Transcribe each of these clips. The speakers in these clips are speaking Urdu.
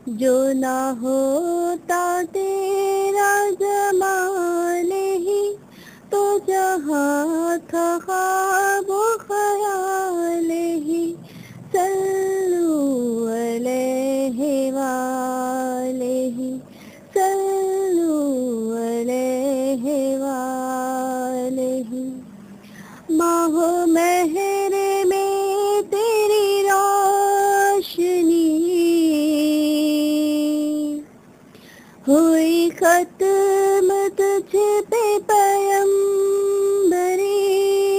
جو نہ ہوتا تیرا جمال ہی تو جہاں تھا خواب و خیال ہی. صلو علیہ وآلہ، صلو علیہ وآلہ. ماہ مہر میں تیری روشنی ہوئی ختم تجھ پہ پیمبری.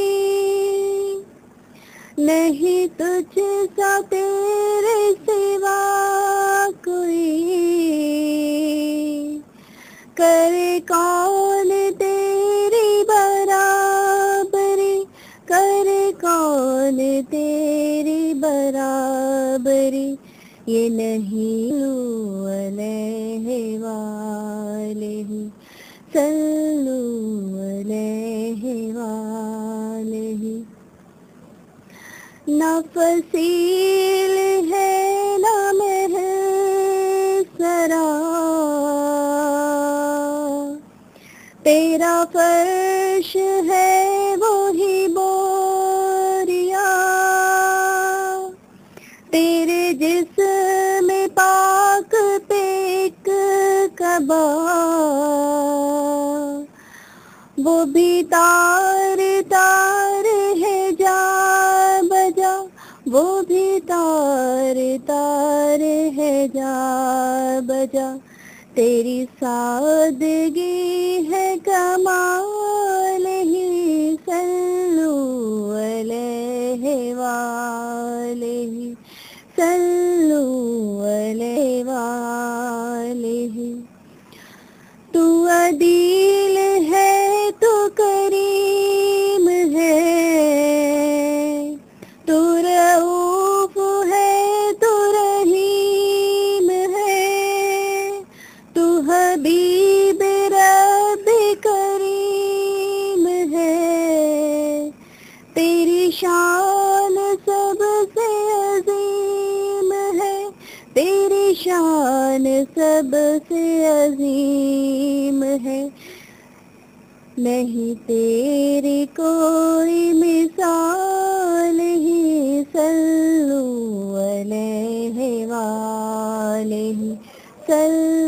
نہیں تجھ سا تیرے سوا کوئی، کرے کون تیری برابری، کرے کون تیری برابری. یہ نہیں صلو علیہ وآلہ، صلو علیہ وآلہ. نہ فصیل ہے نہ محسرا، تیرا فرش ہے وہی بوریا. تیرے جسم پاک پہ ایک کعبہ، وہ بھی تار تار ہے جا بجا، وہ بھی تار تار ہے جا بجا. تیری سادگی ہے کمال ہی. صلو علیہ وآلہ، صلو علیہ وآلہ. تو عدیل ہے تو کریم ہے، تو رؤوف ہے تو رحیم ہے. تو حبیب رب کریم ہے، تیری شان سب سے عظیم ہے، تیری شان سب سے عظیم ہے. نہیں تیری کوئی مثال ہی. صلو علیہ وآلہ، صلو